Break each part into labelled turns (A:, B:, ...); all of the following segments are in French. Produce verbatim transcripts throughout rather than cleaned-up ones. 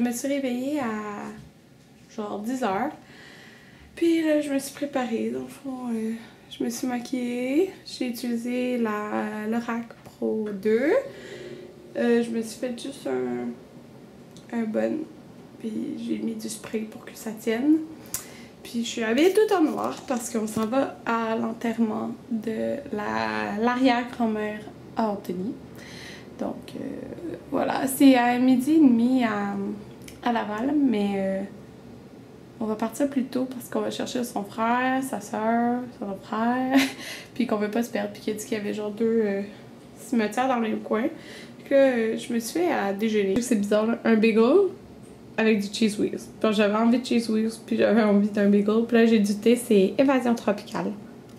A: me suis réveillée à genre dix heures. Puis là, je me suis préparée. Dans le fond, euh, je me suis maquillée. J'ai utilisé la Lorac Pro deux. Euh, je me suis fait juste un, un bun. Puis j'ai mis du spray pour que ça tienne. Puis je suis habillée tout en noir parce qu'on s'en va à l'enterrement de l'arrière-grand-mère à Anthony. Donc euh, voilà, c'est à midi et demi à, à Laval, mais euh, on va partir plus tôt parce qu'on va chercher son frère, sa soeur, son frère, puis qu'on veut pas se perdre, puis qu'il a dit qu'il y avait genre deux euh, cimetières dans le même coin. Puis là, euh, je me suis fait à déjeuner. C'est bizarre, là, un bagel avec du cheese whiz. Donc j'avais envie de cheese whiz, puis j'avais envie d'un bagel. Puis là, j'ai du thé, c'est Évasion Tropicale.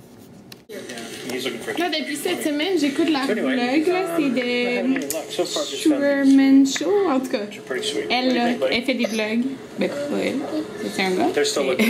A: Là, depuis cette semaine, j'écoute la vlog, là, c'est de Sherman Show, en tout cas. Elle, là, elle fait des vlogs. Ben, pas elle, c'est un gars. C'est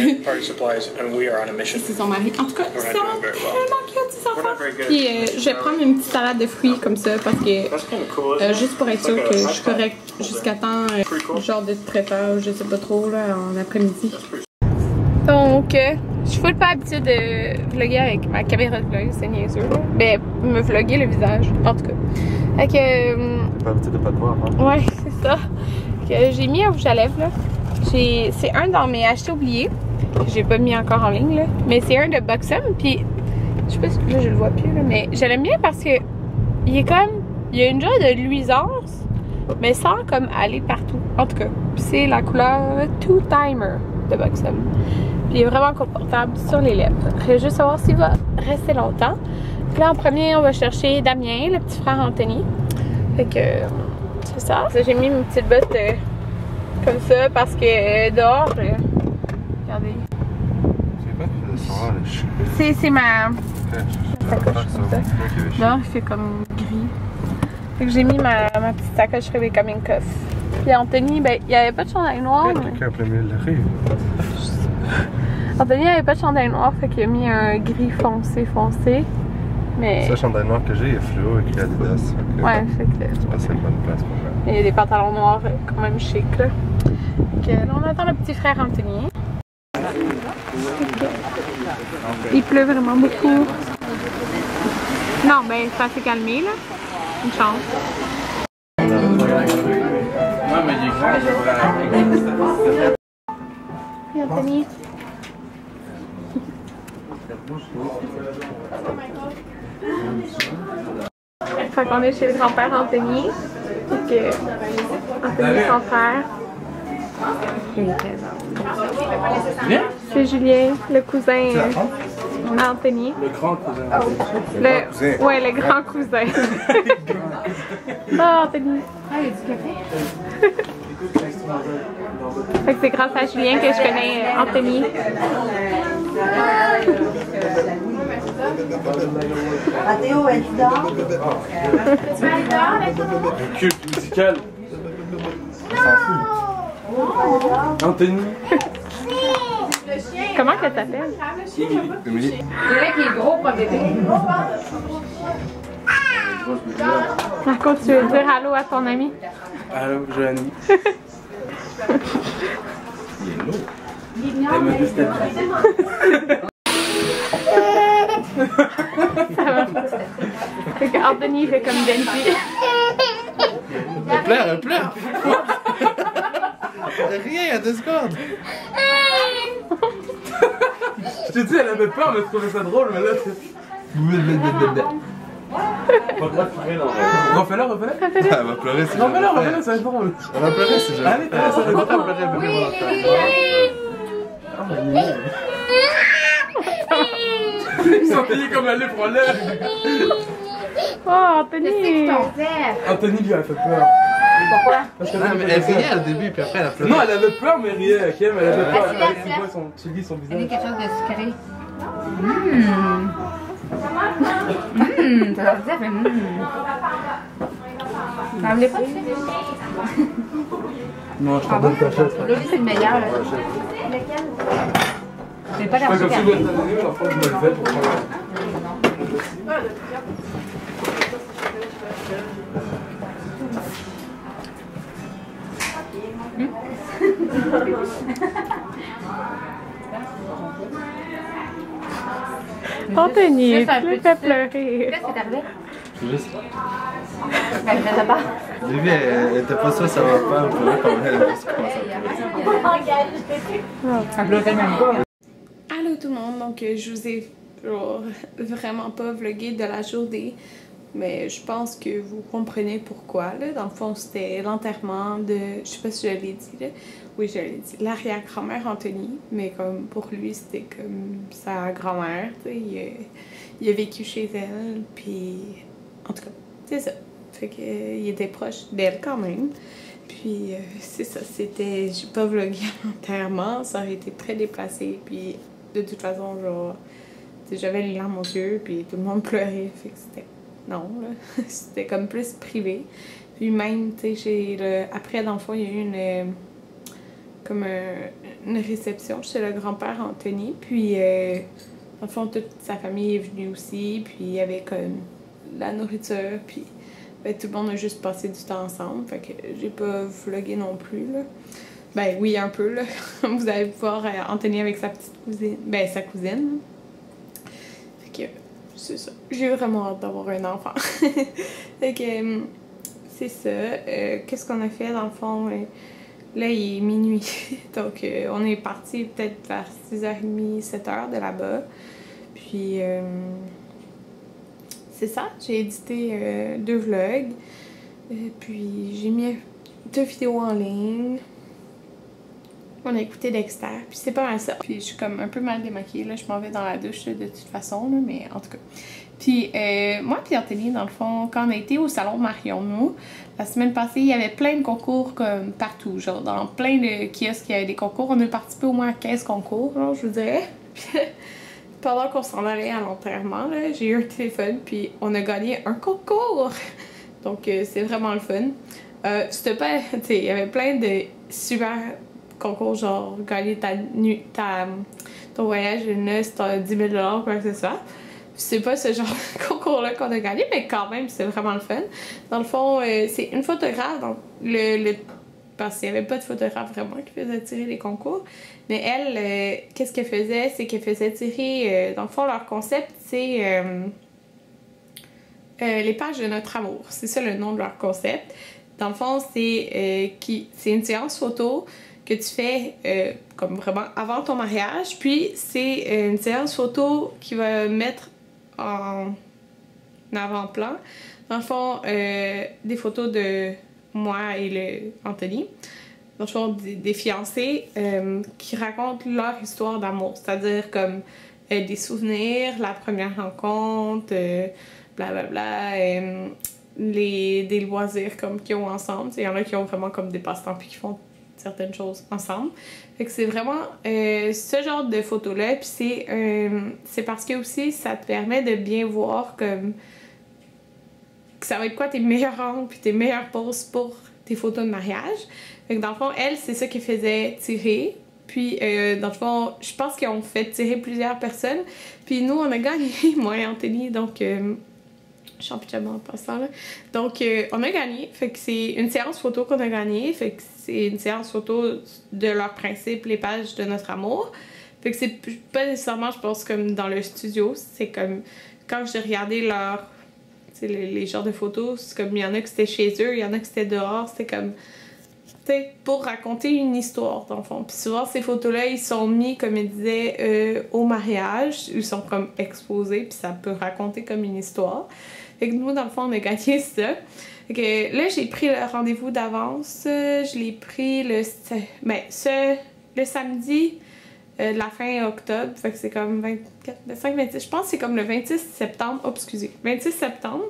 A: son mari. En tout cas, ils sont tellement cute, ces enfants. Puis, euh, je vais prendre une petite salade de fruits comme ça, parce que, euh, juste pour être sûr que je suis correcte jusqu'à temps, euh, genre de traiteur, je sais pas trop, là, en après-midi. Donc, euh, je suis full pas habituée de vlogger avec ma caméra de vlog, c'est niaiseux. Ben, me vlogger le visage, en tout cas. Fait que. Euh,
B: T'es pas habituée de pas te voir, hein?
A: Ouais, c'est ça. Que j'ai mis un rouge à lèvres, là. C'est un dans mes achetés oubliés, que j'ai pas mis encore en ligne, là. Mais c'est un de Buxom, puis je sais pas si là je le vois plus, là, mais je l'aime bien parce que il est comme. Il y a une genre de luisance, mais sans comme aller partout. En tout cas, c'est la couleur Two Timer de Buxom. Puis il est vraiment confortable sur les lèvres. Je vais juste savoir s'il va rester longtemps. Puis là, en premier, on va chercher Damien, le petit frère Anthony. Fait que c'est ça. J'ai mis mes petites bottes euh, comme ça parce que euh, dehors, euh, regardez. C'est c'est ma sacoche comme ça. Dehors, il fait comme gris. Fait que j'ai mis ma, ma petite sacoche Rebecca Minkoff. Puis Anthony, ben, il n'y avait pas de chandail noir.
B: Il y a quelqu'un en plein milieu de la rue.
A: Anthony n'avait pas de chandail noir, fait qu'il a mis un gris foncé foncé. Mais.
B: C'est le chandail noir que j'ai, il est fluo écrit Adidas. Okay.
A: Ouais, fait que.
B: C'est passé une bonne place pour moi.
A: Il y a des pantalons noirs quand même chic là. Donc là, on attend le petit frère Anthony. Il pleut vraiment beaucoup. Non, ben ça s'est calmé là. Une chance. Et Anthony. Fait qu'on est chez le grand-père Anthony. Puis que Anthony, son frère. C'est Julien, le cousin euh, Anthony.
C: Le grand cousin.
A: Le, ouais, le grand cousin. Oh, Anthony. Ah, il y a du café. Fait que c'est grâce à Julien que je connais euh, Anthony.
D: Mathéo, es-tu dehors?
A: Tu vas aller dehors avec toi?
C: Un culte musical.
D: Non!
C: Anthony.
A: Comment que t'appelles?
C: Émilie.
A: Le mec il est gros pour bébé. Par contre, tu veux dire allô à ton ami?
C: Allô, Joanie. Il est lourd. Elle m'a déstabilisé.
A: Ça va. Fait que Anthony fait comme Benji.
C: Elle pleure, elle pleure. Rien, il y a deux secondes. Je te dis, elle avait peur, mais je trouvais ça drôle, mais là, c'est... Refais-le, refais-le.
B: Elle va pleurer si
C: Refais-le, refais-le, ça va être drôle.
B: Elle va pleurer si je...
C: Allez, ça va être drôle, bébé. Ils sont payés comme elle est pour l'air.
A: Oh, Anthony!
C: Anthony lui a fait peur.
A: Pourquoi?
C: Parce que
B: Non, mais elle riait au début, puis après elle a pleuré.
C: non, elle avait peur, mais riait, ok? Mais elle avait peur. Tu vois son, tu lis son
D: Elle est
C: visage.
D: quelque chose de sucré. Hum. Hum, ça veut dire, mais hum. Ça me l'est pas?
C: Non, je t'en donne ta chaise.
D: Là, c'est le meilleur. Lequel? Je vais pas
C: Pas comme
D: l'arracher.
C: si vous êtes donné, mais l'enfant, je me levais pour prendre.
A: Anthony,
D: Juste un
A: tu me
D: petit
A: fais
D: peu.
A: pleurer.
D: Qu'est-ce qui est arrivé?
B: Juste.
D: Ben, je sais pas.
B: Au début, elle elle était pas sûre, ça va pas. Puis là, quand elle a juste commencé à pleurer.
C: Ça pleurait même pas.
A: Allô tout le monde, donc euh, je vous ai genre, vraiment pas vlogué de la journée, mais je pense que vous comprenez pourquoi. Là. Dans le fond, c'était l'enterrement de, je sais pas si je l'ai dit, là. Oui, je l'ai dit, l'arrière-grand-mère Anthony, mais comme pour lui, c'était comme sa grand-mère, tu sais, il, a- il a vécu chez elle, puis en tout cas, c'est ça. Fait que, euh, il était proche d'elle quand même. Puis euh, c'est ça, c'était. J'ai pas vlogué l'enterrement, ça aurait été très déplacé. Puis de toute façon, genre, tu sais, j'avais les larmes aux yeux, puis tout le monde pleurait. Fait que c'était. Non, là. C'était comme plus privé. Puis même, tu sais, j'ai le. Après, dans le fond, il y a eu une. euh, comme un- une réception chez le grand-père Anthony. Puis, euh, dans le fond, toute sa famille est venue aussi. Puis il y avait comme la nourriture, puis. Ben, tout le monde a juste passé du temps ensemble, fait que j'ai pas vlogué non plus, là. Ben oui, un peu, là. Comme vous allez voir, euh, Anthony avec sa petite cousine, ben sa cousine. Fait que, c'est ça. J'ai vraiment hâte d'avoir un enfant. Fait que, euh, c'est ça. Euh, Qu'est-ce qu'on a fait, dans le fond? Euh, là, il est minuit, donc euh, on est parti peut-être vers six heures trente, sept heures de là-bas. Puis... Euh, c'est ça, j'ai édité euh, deux vlogs, euh, puis j'ai mis deux vidéos en ligne. On a écouté Dexter, puis c'est pas mal ça. Puis je suis comme un peu mal démaquillée, là, je m'en vais dans la douche là, de toute façon, là, mais en tout cas. Puis euh, moi puis Anthony, dans le fond, quand on a été au salon Marion-nous, la semaine passée, il y avait plein de concours comme partout, genre dans plein de kiosques, il y avait des concours. On a participé au moins à quinze concours, genre, je vous dirais. Pendant qu'on s'en allait à l'enterrement, j'ai eu un téléphone, puis on a gagné un concours! Donc, euh, c'est vraiment le fun. Euh, c'était pas... Tu sais, il y avait plein de super concours, genre gagner ta, nu, ta, ton voyage de noces, t'as dix mille dollars, quoi que ce soit. C'est pas ce genre de concours-là qu'on a gagné, mais quand même, c'est vraiment le fun. Dans le fond, euh, c'est une photographe, donc le... le parce qu'il n'y avait pas de photographe vraiment qui faisait tirer les concours. Mais elle, euh, qu'est-ce qu'elle faisait? C'est qu'elle faisait tirer, euh, dans le fond, leur concept, c'est euh, euh, les pages de notre amour. C'est ça le nom de leur concept. Dans le fond, c'est euh, qui, c'est une séance photo que tu fais euh, comme vraiment avant ton mariage. Puis c'est euh, une séance photo qui va mettre en avant-plan, dans le fond, euh, des photos de moi et le Anthony. Dans le fond, des, des fiancés euh, qui racontent leur histoire d'amour, c'est-à-dire comme euh, des souvenirs, la première rencontre, euh, blablabla, euh, les, des loisirs comme qu'ils ont ensemble. Il y en a qui ont vraiment comme des passe-temps puis qui font certaines choses ensemble. Fait que c'est vraiment euh, ce genre de photos-là. Puis c'est euh, c'est parce que aussi ça te permet de bien voir comme que ça va être quoi tes meilleurs angles puis tes meilleures poses pour tes photos de mariage. Fait que dans le fond, elle, c'est ça qu'elle faisait tirer. Puis, euh, dans le fond, je pense qu'ils ont fait tirer plusieurs personnes. Puis nous, on a gagné, moi et Anthony, donc... Euh, je suis en pyjama en passant, là. Donc, euh, on a gagné. Fait que c'est une séance photo qu'on a gagnée. Fait que c'est une séance photo de leur principe, les pages de notre amour. Fait que c'est pas nécessairement, je pense, comme dans le studio. C'est comme... Quand j'ai regardé leur... Les, les genres de photos, c'est comme il y en a que c'était chez eux, il y en a que c'était dehors, c'était comme pour raconter une histoire dans le fond. Puis souvent ces photos-là, ils sont mis, comme il disait, euh, au mariage, ils sont comme exposés, puis ça peut raconter comme une histoire. Fait que nous, dans le fond, on a gagné ça. Fait que là, j'ai pris le rendez-vous d'avance, je l'ai pris le, ben, ce, le samedi euh, de la fin octobre, fait que c'est comme vingt-quatre, vingt-cinq, vingt-six, je pense que c'est comme le vingt-six septembre, oh excusez, vingt-six septembre,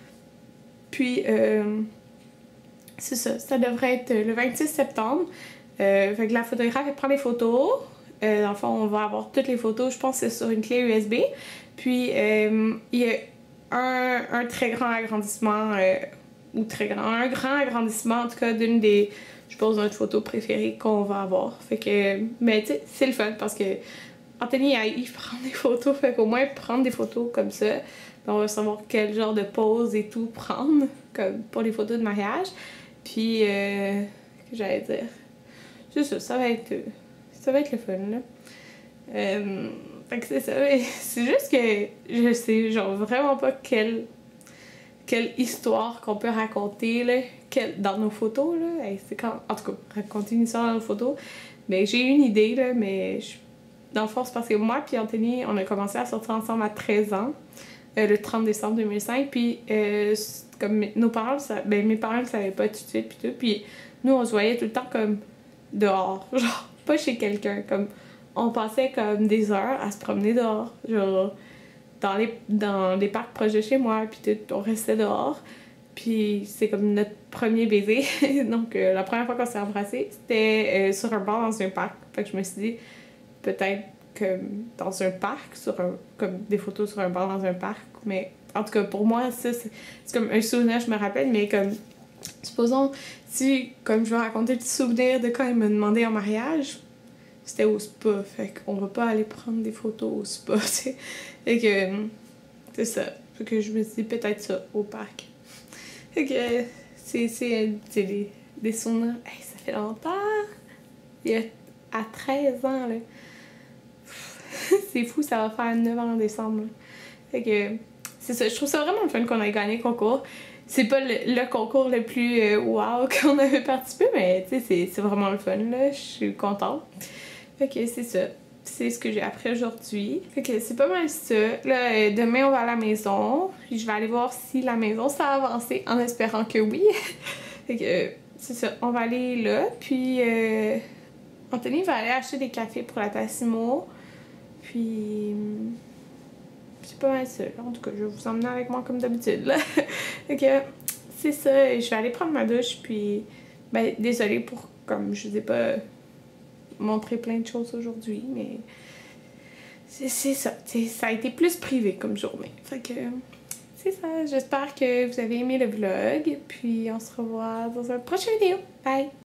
A: puis euh, c'est ça, ça devrait être le vingt-six septembre, euh, fait que la photographe elle prend les photos, euh, dans le fond on va avoir toutes les photos, je pense que c'est sur une clé U S B, puis euh, il y a un, un très grand agrandissement, euh, ou très grand, un grand agrandissement en tout cas d'une des... je pense notre photo préférée qu'on va avoir. Fait que, mais tu sais, c'est le fun parce que Anthony a eu prendre des photos, fait qu'au moins prendre des photos comme ça, on va savoir quel genre de pose et tout prendre, comme pour les photos de mariage. Puis, euh, que j'allais dire, c'est ça, ça va être, ça va être le fun, là. Euh, fait que c'est ça, c'est juste que je sais genre vraiment pas quelle, quelle histoire qu'on peut raconter, là, quelle, dans nos photos, là. Hey, c'est quand, en tout cas, raconter une histoire dans nos photos. Mais j'ai une idée, là, mais je, dans le fond, c'est parce que moi et Anthony, on a commencé à sortir ensemble à treize ans, euh, le trente décembre deux mille cinq, puis euh, comme nos parents, ça, ben mes parents ne savaient pas tout de suite, puis tout, puis nous, on se voyait tout le temps comme dehors, genre, pas chez quelqu'un, comme, on passait comme des heures à se promener dehors, genre, dans les, dans les parcs proches de chez moi, puis tout, on restait dehors, puis c'est comme notre premier baiser, donc euh, la première fois qu'on s'est embrassés, c'était euh, sur un banc dans un parc, fait que je me suis dit, peut-être que dans un parc, sur un, comme des photos sur un banc dans un parc, mais en tout cas, pour moi, ça, c'est comme un souvenir, je me rappelle, mais comme, supposons, si, comme je vais raconter le souvenir de quand il m'a demandé en mariage, c'était au spa, fait qu'on va pas aller prendre des photos au spa, tu sais. Fait que, c'est ça. Fait que je me suis dit peut-être ça, au parc. Fait que, c'est des, des souvenirs. Hey, ça fait longtemps! Il y a à treize ans, là. C'est fou, ça va faire neuf ans en décembre, là. Fait que, c'est ça. Je trouve ça vraiment le fun qu'on ait gagné le concours. C'est pas le, le concours le plus euh, wow qu'on avait participé, mais tu sais, c'est vraiment le fun, là. Je suis contente. Fait que c'est ça. C'est ce que j'ai appris aujourd'hui. Fait que c'est pas mal ça. Là, euh, demain, on va à la maison. Puis je vais aller voir si la maison s'est avancée, en espérant que oui. Fait que euh, c'est ça. On va aller là. Puis euh, Anthony va aller acheter des cafés pour la Tassimo. Puis c'est pas mal ça. En tout cas, je vais vous emmener avec moi comme d'habitude. Fait que c'est ça. Je vais aller prendre ma douche. Puis ben, désolée pour, comme je sais pas, montrer plein de choses aujourd'hui, mais c'est ça. Ça a été plus privé comme journée. Fait que c'est ça. J'espère que vous avez aimé le vlog. Puis on se revoit dans une prochaine vidéo. Bye!